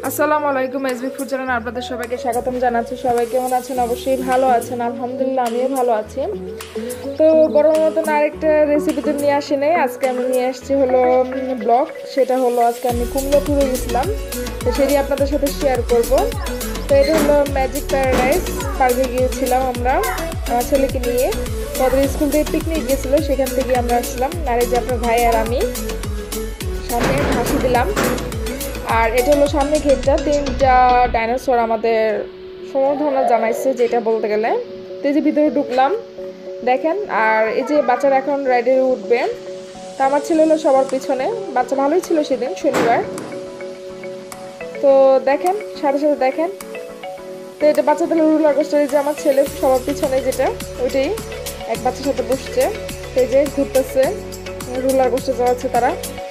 আসসালামু আলাইকুম SB food চ্যানেলে আপনাদের সবাইকে স্বাগতম জানাচ্ছি। সবাই কেমন আছেন? অবশ্যই ভালো আছেন। আলহামদুলিল্লাহ আমিও ভালো আছি। তো বড় মতন আরেকটা রেসিপিতে নিয়ে আসি নেই। আজকে আমি নিয়ে আসছি হলো ব্লগ। সেটা হলো আজকে আমি কুমিল্লা ট্যুরে গেছিলাম, তো সেটি আপনাদের সাথে শেয়ার করব। তো এটা হলো ম্যাজিক প্যারাডাইস পার্কে গিয়েছিলাম আমরা আমার ছেলেকে নিয়ে। ওদের স্কুল থেকে পিকনিক গেছিলো, সেখান থেকে আমরা আসলাম। আর এই যে আপনার ভাই আর আমি সামনে হাসি দিলাম। আর এটা হলো সামনে গেটটা, 3টা ডাইনোসর আমাদের সম্বর্ধনা জানাইছে যেটা বলতে গেলে। তো এই যে ভিতরে ঢুকলাম দেখেন। আর এই যে বাচ্চারা এখন রাইডে উঠবে। তা আমার ছেলে হলো সবার পিছনে। বাচ্চা ভালোই ছিল সেদিন শনিবার। তো দেখেন সাথে সাথে দেখেন। তো এটা বাচ্চাদের রুলার কোস্টার, যে আমার ছেলে সবার পিছনে যেটা ওইটাই এক বাচ্চার সাথে বসছে। তো এই যে ঘুরতেছে, রুলার কোস্টার চালাচ্ছে, তারা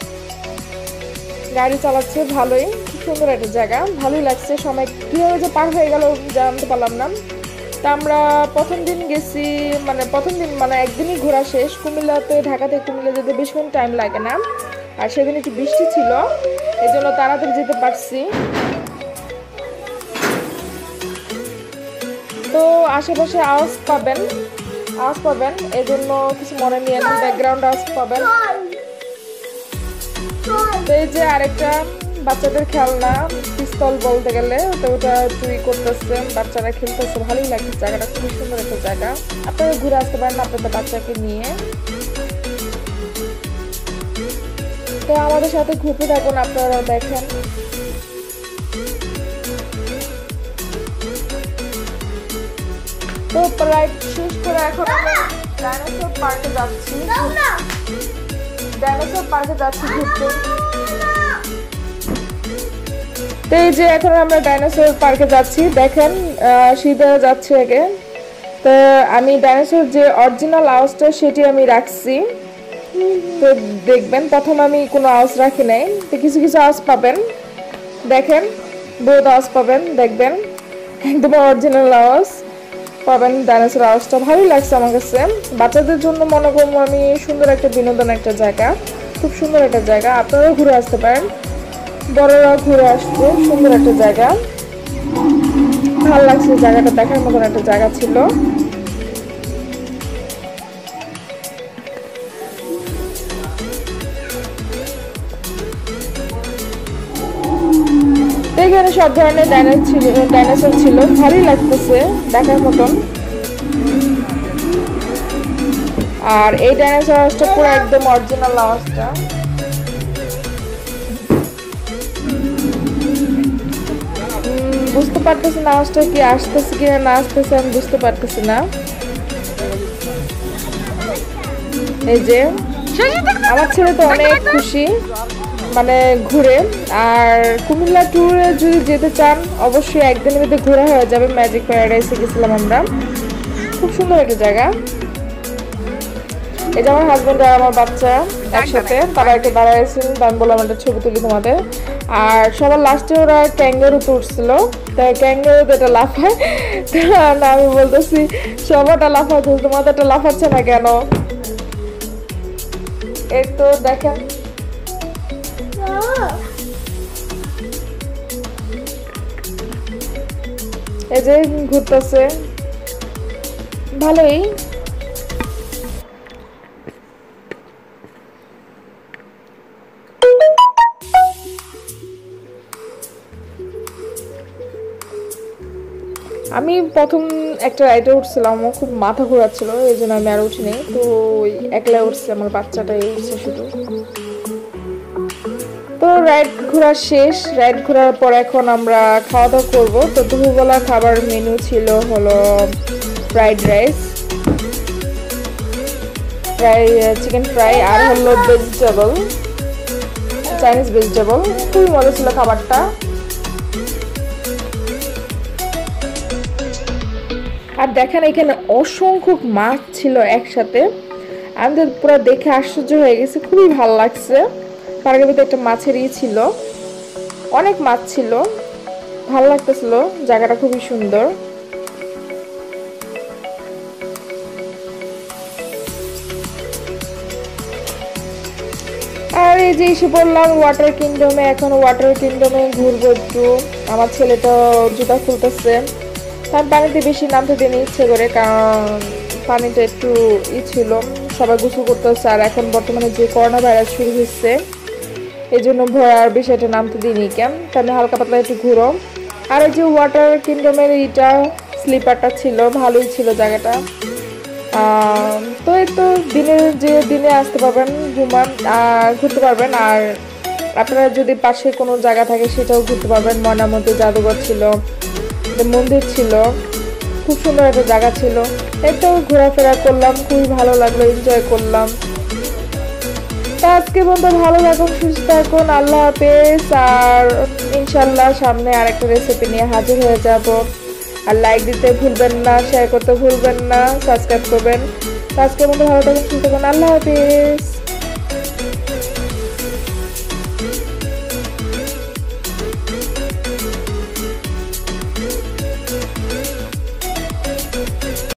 গাড়ি চালাচ্ছে। ভালোই, খুব সুন্দর একটা জায়গা, ভালোই লাগছে। সময় কীভাবে যে পার হয়ে গেল জানতে পারলাম না। তা আমরা প্রথম দিন গেছি, মানে একদিনই ঘোরা শেষ। কুমিল্লাতে, ঢাকা থেকে কুমিল্লা যেতে বেশিক্ষণ টাইম লাগে না। আর সেদিন একটু বৃষ্টি ছিল, এই জন্য তাড়াতাড়ি যেতে পারছি। তো আশেপাশে আওয়াজ পাবেন, এই জন্য কিছু মনে নিয়ে ব্যাকগ্রাউন্ড আওয়াজ পাবেন। তো এই যে আরেকটা বাচ্চাদের খেলনা পিস্তল বলতে গেলে, তো ওটা চুরি করতেছে, বাচ্চারা খেলতেছে। ভালোই লাগছে, জায়গাটা খুবই সুন্দর একটা জায়গা। আপনারা ঘুরে আসতে পারেন আপনাদের বাচ্চাকে নিয়ে। তো আমাদের সাথে ঘুরতে থাকুন, আপনারা দেখেন। তো প্রায় শেষ করে এখন আমরা ডাইনোসর পার্কে যাচ্ছি ঘুরতে। তো এই যে এখন আমরা ডাইনোসর পার্কে যাচ্ছি দেখেন। সিধা যাচ্ছে আগে। তো আমি ডাইনোসর যে অরিজিনাল আওয়াজটা সেটি আমি রাখছি। তো দেখবেন, প্রথম আমি কোনো আওয়াজ রাখি নাই। তো কিছু কিছু আওয়াজ পাবেন দেখেন, বহুত আওয়াজ পাবেন, দেখবেন একদম অরিজিনাল আওয়াজ পাবেন। ডাইনোসর আওয়াজটা ভালোই লাগছে আমার কাছে। বাচ্চাদের জন্য মনে করবো আমি সুন্দর একটা বিনোদন একটা জায়গা, খুব সুন্দর একটা জায়গা। আপনারাও ঘুরে আসতে পারেন, বড়রাও ঘুরে আসতে। সুন্দর একটা জায়গা, ভালো লাগছে। জায়গাটা দেখার মতন একটা জায়গা ছিল। এখানে সব ধরনের ডাইনোসর ছিল, ভালোই লাগতেছে দেখার মতন। আর এই ডাইনোসর আওয়াজটা পুরো একদম অরিজিনাল আওয়াজটা। বুঝতে পারতেছি না আওয়াজটা কি আসতেছে কিনা না আসতেছে, আমি বুঝতে পারতেছি না। এই যে আমার ছেলে তো অনেক খুশি, মানে ঘুরে। আর কুমিল্লা ট্যুরে যদি যেতে চান অবশ্যই একদিনের মধ্যে ঘোরা হয়ে যাবে। ম্যাজিক প্যারাডাইসে গেছিলাম আমরা, খুব সুন্দর একটা জায়গা। এই যে আমার হাজব্যান্ড আর আমার বাচ্চা একসাথে, তারা একটা দাঁড়াইছিল। আমি বললাম একটা ছবি তুলি তোমাদের। আর সবার লাস্টে ওরা ক্যাঙ্গারুতে উঠছিল। তাই ক্যাঙ্গারুতে এটা লাফায়, না আমি বলতেছি সবারটা লাফাচ্ছে, তোমাদেরটা লাফাচ্ছে না কেন? এই তো দেখেন, এই যে ঘুরতেছে ভালোই। আমি প্রথম একটা রাইডে উঠছিলাম, আমার খুব মাথা ঘোরাচ্ছিল, এই জন্য আমি আর উঠিনি। তো ওই একলা উঠছে, আমার বাচ্চাটাই উঠছে শুধু। তো রাইড ঘোরা শেষ। রাইড ঘোরার পর এখন আমরা খাওয়া দাওয়া করবো। তো দুপুরবেলা খাবার মেনু ছিল হলো ফ্রাইড রাইস, চিকেন ফ্রাই, আর হলো ভেজিটেবল, চাইনিজ ভেজিটেবল। খুবই মজা ছিল খাবারটা। আর দেখেন এখানে অসংখ্য মাছ ছিল একসাথে। আমি তো পুরো দেখে আশ্চর্য হয়ে গেছি, খুবই ভালো লাগছে। পার্কের ভিতরে একটা মাছের ছিল, অনেক মাছ ছিল, ভালো লাগতেছিল। জায়গাটা খুবই সুন্দর। আর এই যে এসে বললাম ওয়াটার কিংডমে। এখন ওয়াটার কিংডমে ঘুরবো একটু। আমার ছেলে তো জুতা খুলতেছে। আমি পানিতে বেশি নামতে দিনে ইচ্ছে করে, কারণ পানিটা একটু ছিল, সবাই গোসল করতেছে। আর এখন বর্তমানে যে করোনা ভাইরাস শুরু হচ্ছে, এই জন্য ভয়ার বিষয়টা নামতে দিইনি কেন, তাহলে হালকা পাতলা একটু ঘুরো। আর এই যে ওয়াটার কিংডমের এইটা স্লিপারটা ছিল, ভালোই ছিল জায়গাটা। তো এই তো দিনে আসতে পারবেন, ঘুরতে পারবেন। আর আপনারা যদি পাশে কোনো জায়গা থাকে সেটাও ঘুরতে পারবেন। ময়নামতি জাদুঘর ছিল, মন্দির ছিল, খুব সুন্দর একটা জায়গা ছিল। এই তো ঘোরাফেরা করলাম, খুবই ভালো লাগলো, এনজয় করলাম। তা আজকে বন্ধু ভালো থাকুন, সুস্থ থাকুন, আল্লাহ হাফেজ। আর ইনশাল্লাহ সামনে আরেকটা রেসিপি নিয়ে হাজির হয়ে যাব। আর লাইক দিতে ভুলবেন না, শেয়ার করতে ভুলবেন না, সাবস্ক্রাইব করবেন। আজকে বন্ধু ভালো থাকুন, সুস্থ থাকুন, আল্লাহ হাফেজ।